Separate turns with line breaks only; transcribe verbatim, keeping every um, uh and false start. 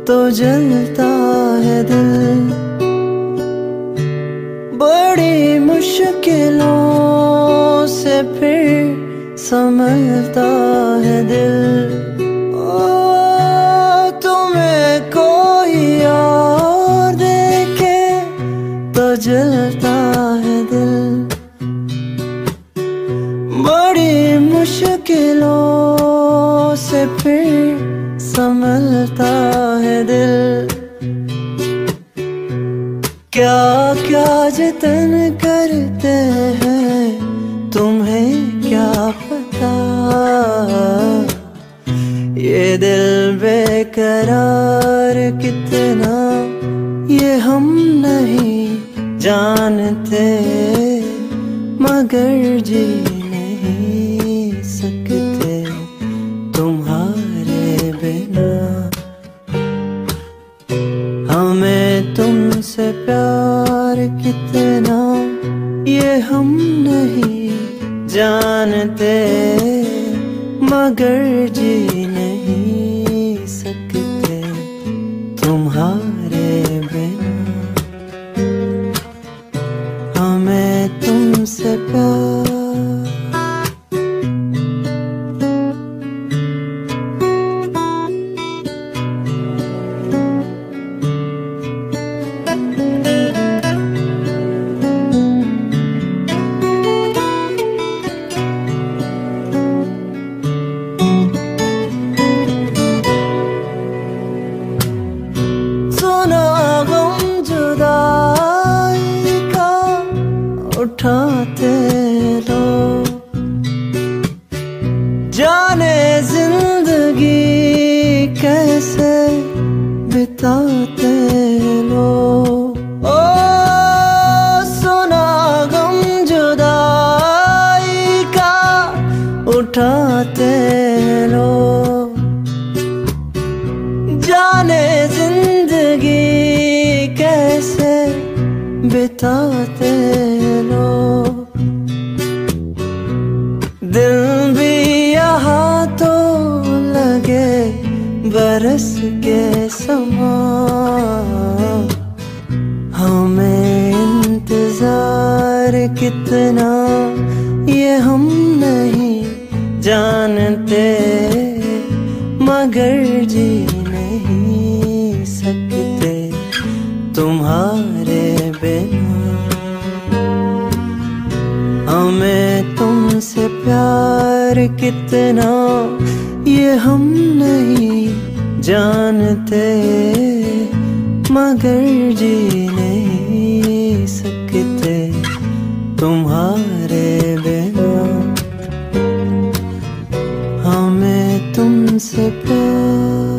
तो जलता है दिल। बड़ी मुश्किलों से फिर संभलता है दिल। ओ तुम्हें कोई और देखे तो जलता है दिल। बड़ी मुश्किलों से फिर संभलता है दिल। क्या क्या जतन करते हैं तुम्हें क्या पता। ये दिल बेकरार कितना ये हम नहीं जानते, मगर जी नहीं सकते तुम्हारे बिना। हमें तुमसे प्यार कितना ये हम नहीं जानते, मगर जी नहीं सकते तुम्हारे बिना। हमें तुमसे प्यार उठाते लो। जाने जिंदगी कैसे बिताते लो। ओ सुना गम जुदाई का उठाते लो। जाने जिंदगी कैसे बिताते लो। दिल भी यहाँ तो लगे बरस के समान। हमें इंतजार कितना ये हम नहीं जानते, मगर जी नहीं सकते तुम्हारे बिना। हमें तुमसे प्यार कितना ये हम नहीं जानते, मगर जी नहीं सकते तुम्हारे बिना। हमें तुमसे प्यार